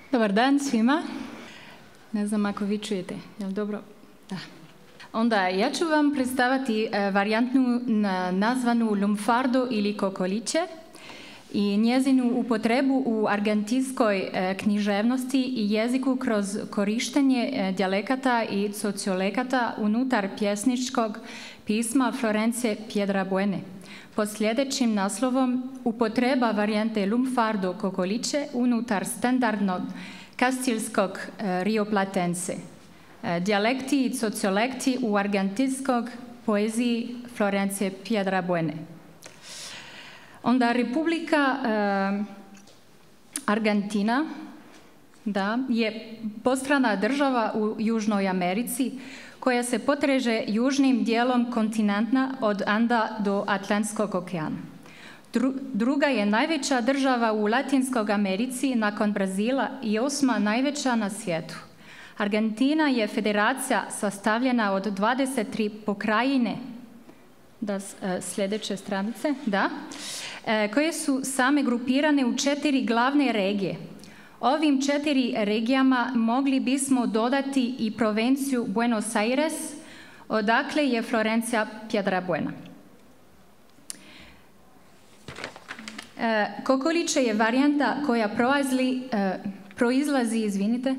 Dobar dan svima. Ne znam ako vi čujete. Jel dobro? Da. Onda ja ću vam predstaviti varijantnu nazvanu lumfardo ili kokoliće i njezinu upotrebu u argentinskoj književnosti i jeziku kroz korištenje dijalekata i sociolekata unutar pjesničkog pisma Florence Piedrabuene. Pod sljedećim naslovom upotreba varijante lumfardo kokoliće unutar standardnog kastilskog rioplatense. Dijalekti i sociolekti u argentinskog poeziji Florence Piedrabuene. Onda Republika Argentina je postrana država u Južnoj Americi koja se potreže južnim dijelom kontinenta od Anda do Atlantskog okeana. Druga je najveća država u Latinskoj Americi nakon Brazila i 8. najveća na svijetu. Argentina je federacija sastavljena od 23 pokrajine, sljedeće stranice, koje su same grupirane u 4 glavne regije. Ovim 4 regijama mogli bismo dodati i provinciju Buenos Aires, odakle je Florencija Piedrabuena. Kokoliće je varijanta koja proizlazi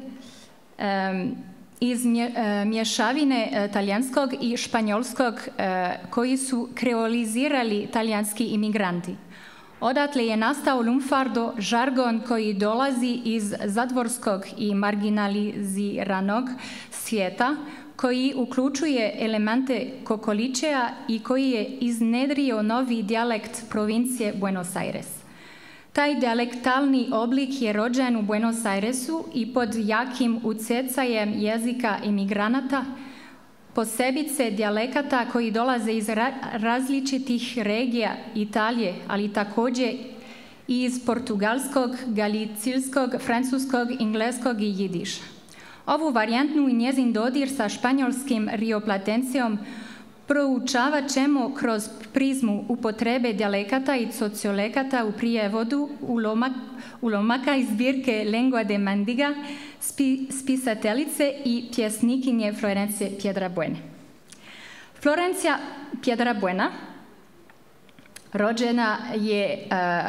iz mješavine talijanskog i španjolskog koji su kreolizirali talijanski imigranti. Odatle je nastao lumfardo, žargon koji dolazi iz zatvorskog i marginaliziranog svijeta, koji uključuje elemente kokolićeja i koji je iznedrio novi dijalekt provincije Buenos Aires. Taj dijalektalni oblik je rođen u Buenos Airesu i pod jakim utjecajem jezika imigranata, posebice dijalekata koji dolaze iz različitih regija Italije, ali također i iz portugalskog, galicijskog, francuskog, engleskog i jidiša. Ovu varijantnu i njezin dodir sa španjolskim rioplatencijom proučavat ćemo kroz prizmu upotrebe dijalekata i sociolekata u prijevodu ulomaka iz zbirke Lengua de Mendiga, spisateljice i pjesnikinje Florence Piedrabuene. Florencija Piedrabuena rođena je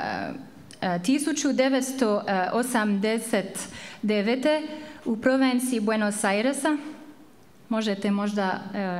1989. u provinciji Buenos Airesa. Možete možda...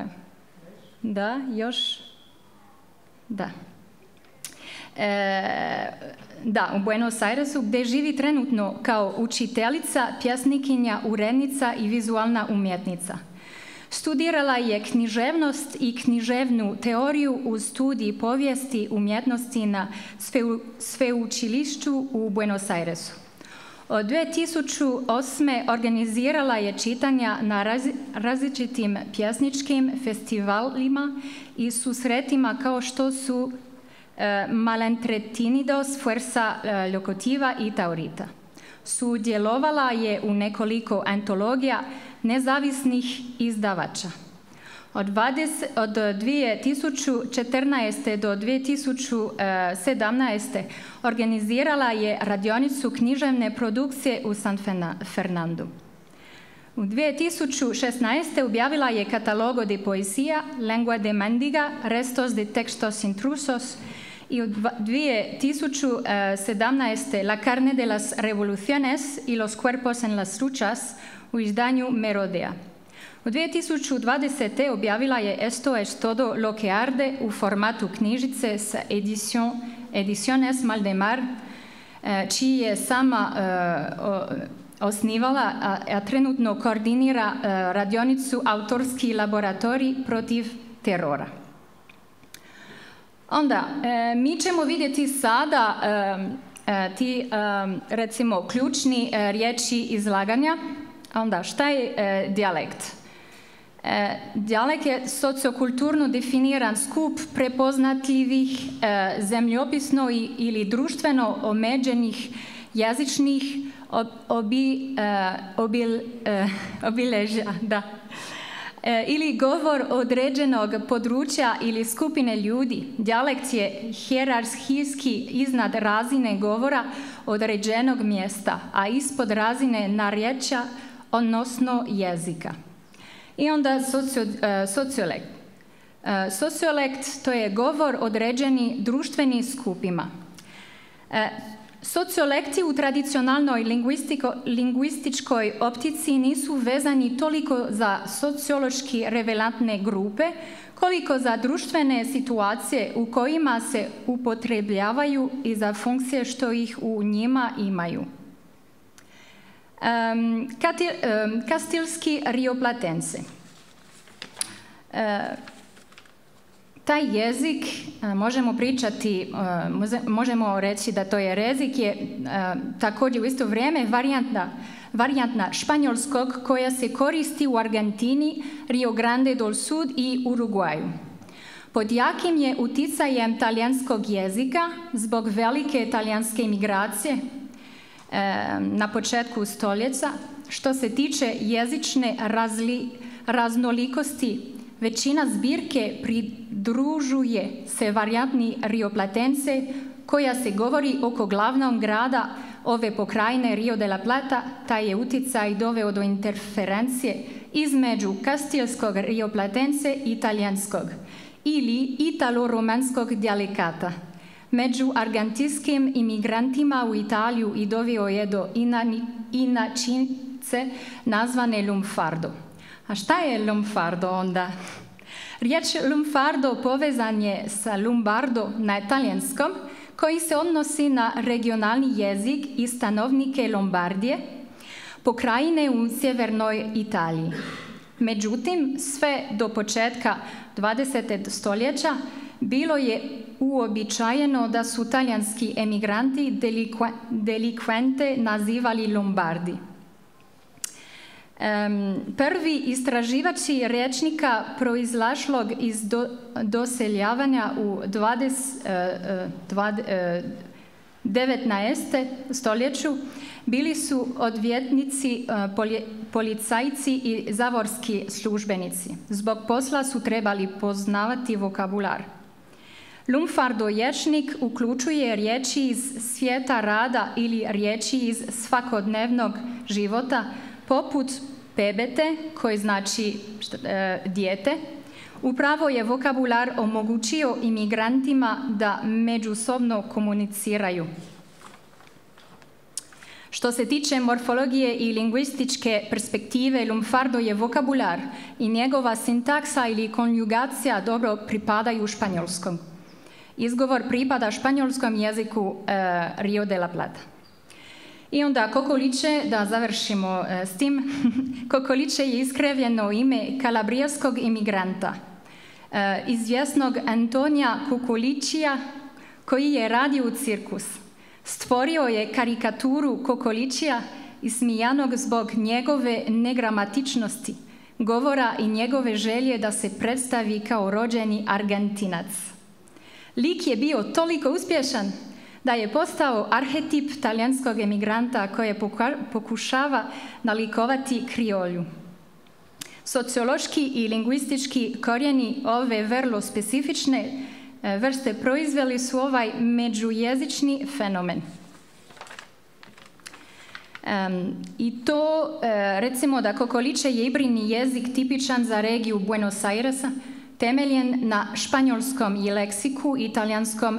u Buenos Airesu, gdje živi trenutno kao učiteljica, pjesnikinja, urednica i vizualna umjetnica. Studirala je književnost i književnu teoriju uz studij povijesti umjetnosti na sveučilištu u Buenos Airesu. Od 2008. organizirala je čitanja na različitim pjesničkim festivalima i susretima kao što su Malentretenidos, Fuerza Locotiva i Taurita. Sudjelovala je u nekoliko antologija nezavisnih izdavača. Od 2014. do 2017. organizirala je radionicu književne produkcije u San Fernandu. U 2016. objavila je Catalogo de Poesía, Lengua de Mendiga, Restos de Textos Intrusos i u 2017. La carne de las revoluciones y los cuerpos en las luchas u izdanju Merodea. U 2020. objavila je Esto es todo lo que arde u formatu knjižice s Ediciones Maldemar, čiji je sama osnivala, a trenutno koordinira radionicu Autorski laboratorij protiv terora. Onda, mi ćemo vidjeti sada ti, recimo, ključni riječi izlaganja. Onda, šta je dijalekt? Dijalekt je sociokulturno definiran skup prepoznatljivih zemljopisno ili društveno omeđenih jezičnih obilježja, ili govor određenog područja ili skupine ljudi. Dijalekt je hijerarhijski iznad razine govora određenog mjesta, a ispod razine narječja, odnosno jezika. I onda sociolekt. Sociolekt to je govor određeni društvenim skupima. Sociolekti u tradicionalnoj lingvističkoj optici nisu vezani toliko za sociološki relevantne grupe, koliko za društvene situacije u kojima se upotrebljavaju i za funkcije što ih u njima imaju. Kastilski Rioplatense. Taj jezik, možemo reći da to je jezik, je također u isto vrijeme varijantna španjolskog koja se koristi u Argentini, Rio Grande do Sul i Uruguaju. Pod jakim je uticajem talijanskog jezika zbog velike talijanske imigracije na početku stoljeća. Što se tiče jezične raznolikosti, većina zbirke pridružuje se varijantni Rioplatense koja se govori oko glavnog grada ove pokrajine Rio de la Plata. Taj je uticaj doveo do interferencije između kastilskog Rioplatense i talijanskog ili italo-romanskog dijalekata. Među argentinskim imigrantima u Italiju i doveo je do inačice nazvane lunfardo. A šta je lunfardo onda? Riječ lunfardo povezan je sa lumbardo na talijanskom, koji se odnosi na regionalni jezik i stanovnike Lombardije, pokrajine u sjevernoj Italiji. Međutim, sve do početka 20. stoljeća bilo je uobičajeno da su talijanski emigranti delikvente nazivali Lombardi. Prvi istraživači rječnika proizlašlog iz doseljavanja u 19. stoljeću bili su odvjetnici, policajci i zavorski službenici. Zbog posla su trebali poznavati vokabular. Lunfardo rječnik uključuje riječi iz svijeta rada ili riječi iz svakodnevnog života, poput pebete, koji znači dijete. Upravo je vokabular omogućio imigrantima da međusobno komuniciraju. Što se tiče morfologije i lingvističke perspektive, lunfardo je vokabular i njegova sintaksa ili konjugacija dobro pripadaju španjolskom. Izgovor pripada španjolskom jeziku Rio de la Plata. I onda Kokoliče, da završimo s tim, Kokoliče je iskrivljeno ime kalabrijskog imigranta, izvjesnog Antonija Kokoličija, koji je radio u cirkus. Stvorio je karikaturu Kokoličija ismijanog zbog njegove negramatičnosti, govora i njegove želje da se predstavi kao rođeni Argentinac. Lik je bio toliko uspješan da je postao arhetip talijanskog emigranta koje pokušava nalikovati kriolju. Sociološki i lingvistički korijeni ove vrlo specifične vrste proizveli su ovaj međujezični fenomen. I to, recimo da Kokoliče je hibridni jezik tipičan za regiju Buenos Airesa, temeljen na španjolskom i leksiku i talijanskom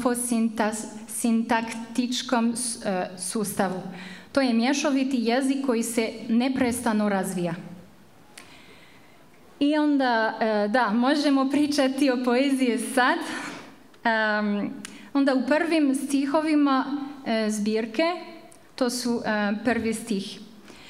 morfosintaktičkom sustavu. To je mješoviti jezik koji se neprestano razvija. I onda, da, možemo pričati o poeziji sad. Onda u prvim stihovima zbirke, to su prvi stih.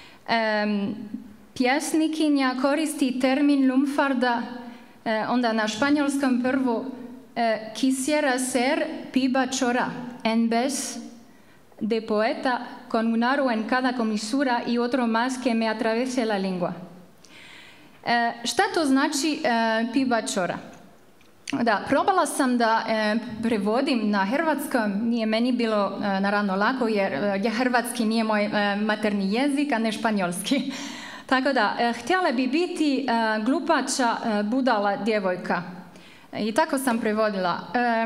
Pjesnikinja koristi termin lunfarda, onda na španjolskom prvo quisiera ser pibachora en vez de poeta con un aro en cada comisura y otro más que me atravese la lengua. Šta to znači pibachora? Da, probala sam da prevodim na hrvatskom, nije meni bilo naravno lako jer hrvatski nije moj materni jezik, a ne španjolski. Tako da, htjela bi biti glupača budala djevojka. I tako sam prevodila.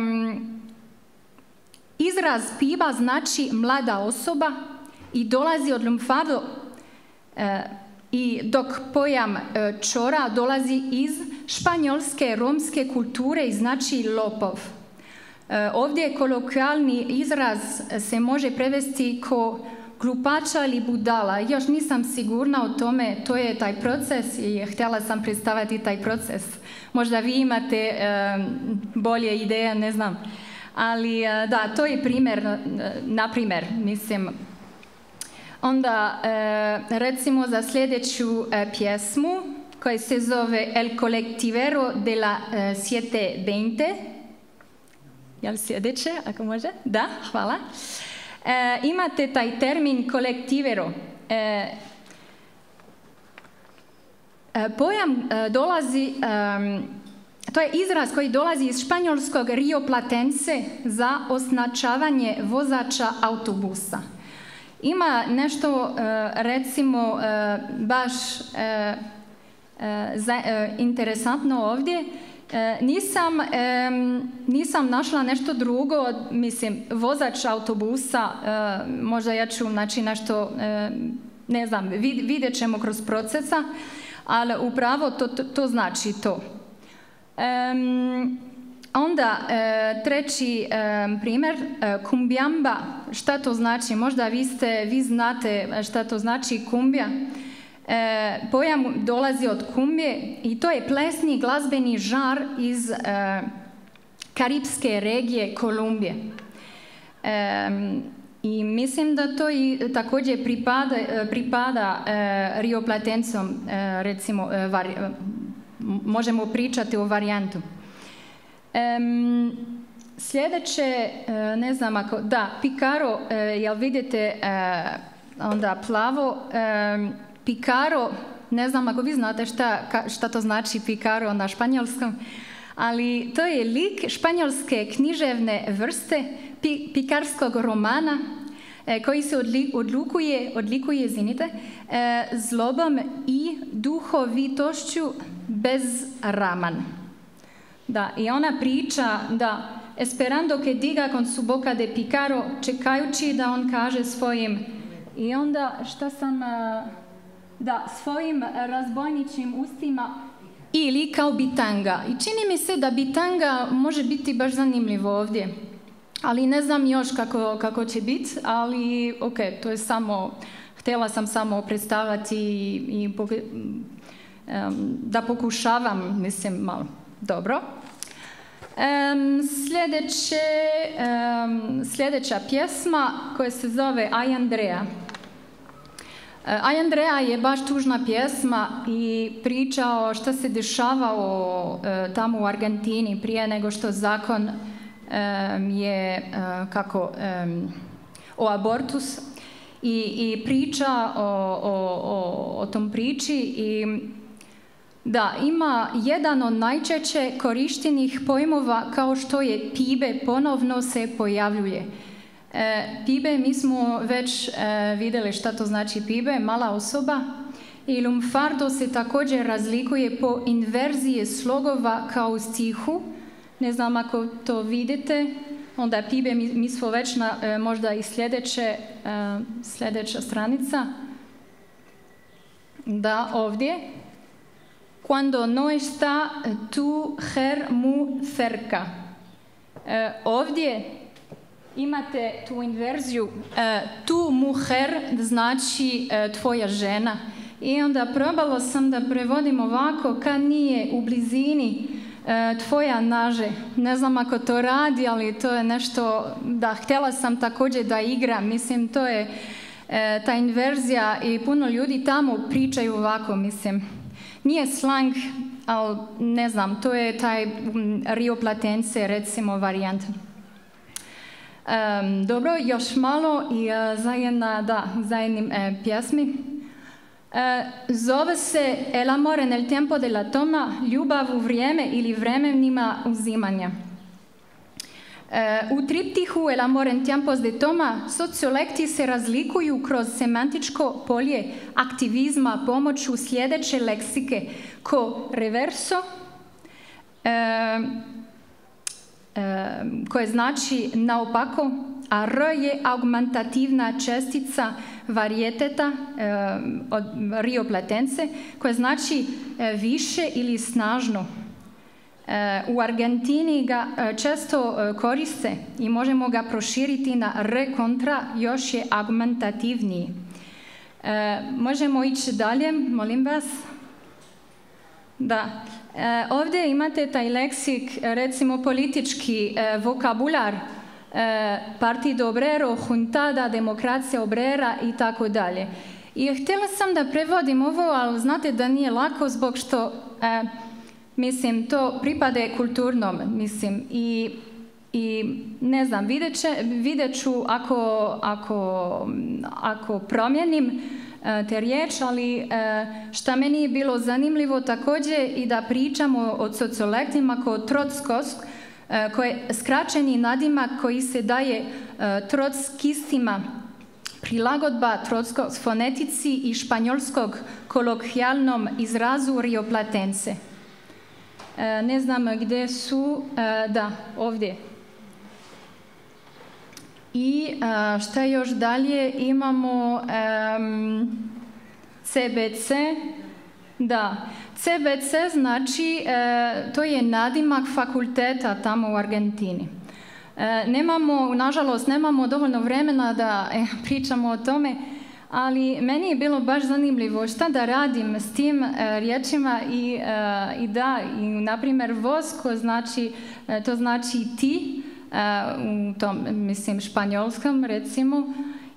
Izraz piba znači mlada osoba i dolazi od lumfardo, i dok pojam čora dolazi iz španjolske romske kulture i znači lopov. Ovdje kolokvijalni izraz se može prevesti ko glupača ili budala. Još nisam sigurna o tome, to je taj proces i htjela sam predstaviti taj proces. Možda vi imate bolje ideje, ne znam. Ali da, to je primjer, na primjer, mislim. Onda recimo za sljedeću pjesmu koja se zove El Colectivero de la 720. Jel sljedeće, ako može? Da, hvala. Imate taj termin colectivero. Pojam dolazi, to je izraz koji dolazi iz španjolskog Rio Platense za označavanje vozača autobusa. Ima nešto, recimo, baš interesantno ovdje. Nisam našla nešto drugo, mislim, vozač autobusa, možda ja ću naći nešto, ne znam, vidjet ćemo kroz procesa, ali upravo to znači to. Onda treći primjer, kumbiamba, šta to znači? Možda vi znate šta to znači kumbija. Pojam dolazi od kumbije i to je plesni glazbeni žar iz karipske regije Kolumbije. I mislim da to i također pripada Rio Platencom, recimo, možemo pričati o varijantu. Sljedeće, ne znam ako, da, picaro, jel vidite onda plavo, picaro, ne znam ako vi znate šta to znači picaro na španjolskom, ali to je lik španjolske književne vrste pikarskog romana koji se odlikuje zlobom i duhovitošću bez raman. Da, i ona priča da esperando que diga con su boca de picaro, čekajući da on kaže svojim, i onda šta sam, da, svojim razbojničim ustima ili kao bitanga. I čini mi se da bitanga može biti baš zanimljivo ovdje, ali ne znam još kako će biti, ali ok, to je samo, htjela sam samo predstavljati i da pokušavam, mislim, malo. Dobro. Sljedeća pjesma koja se zove Ay Andrea. Ay Andrea je baš tužna pjesma i priča o što se dešavalo tamo u Argentini prije nego što zakon je o abortus i priča o tom priči i da, ima jedan od najčešće korištenih pojmova kao što je pibe, ponovno se pojavljuje. Pibe, mi smo već vidjeli šta to znači pibe, mala osoba. I lumfardo se također razlikuje po inverziji slogova kao u stihu. Ne znam ako to vidite. Onda pibe, mi smo već na možda i sljedeća stranica. Da, ovdje. Cuando no está tu mujer muy cerca. Ovdje imate tu inverziju. Tu mujer znači tvoja žena. I onda probala sam da prevodim ovako, kad nije u blizini tvoja naže. Ne znam ako to radi, ali to je nešto, da, htjela sam također da igram. Mislim, to je ta inverzija i puno ljudi tamo pričaju ovako, mislim. Nije slang, ali ne znam, to je taj Rio Platense, recimo, varijant. Dobro, još malo i za jednim pjesmi. Zove se El amor en el tiempo de la toma, ljubav u vrijeme ili vremenima uzimanja. U triptihu El amor en tiempos de Toma sociolekti se razlikuju kroz semantičko polje aktivizma pomoću sljedeće leksike ko reverso, koje znači naopako, a R je augmentativna čestica varijeteta od rioplatence, koje znači više ili snažno. U Argentini ga često koriste i možemo ga proširiti na R kontra, još je augmentativniji. Možemo ići dalje, molim vas. Da. Ovdje imate taj leksik, recimo politički vokabular, Partido Obrero, Juntada, Demokracija Obrera i tako dalje. I htjela sam da prevodim ovo, ali znate da nije lako zbog što, mislim, to pripade kulturnom, mislim, i ne znam, vidjet ću ako promijenim te riječ, ali šta meni je bilo zanimljivo također i da pričamo o sociolektima kao trotskost, koji je skraćeni nadimak koji se daje trotskistima, prilagodba trotskost fonetici i španjolskog kolokvijalnom izrazu rioplatence. Ne znam gdje su, da, ovdje. I šta još dalje imamo CBC, da, CBC znači, to je nadimak fakulteta tamo u Argentini. Nažalost, nemamo dovoljno vremena da pričamo o tome, ali meni je bilo baš zanimljivo šta da radim s tim riječima i na primjer vosko znači, to znači ti, u tom, mislim, španjolskom recimo,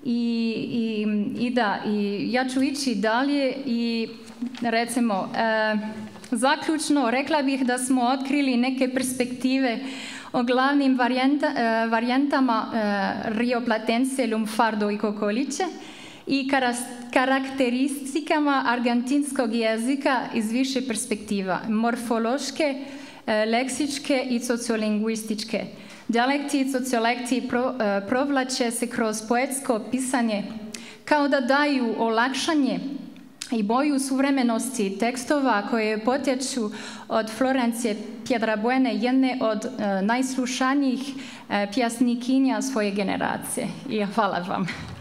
i ja ću ići dalje i recimo zaključno rekla bih da smo otkrili neke perspektive o glavnim varijantama rioplatence, lunfardo i kokoliće i karakteristikama argentinskog jezika iz više perspektiva, morfološke, leksičke i sociolingvističke. Dijalekti i sociolekti provlače se kroz poetsko pisanje kao da daju olakšanje i boju suvremenosti tekstova koje potječu od Florencije Piedrabuene, jedne od najslušanijih pjesnikinja svoje generacije. I hvala vam.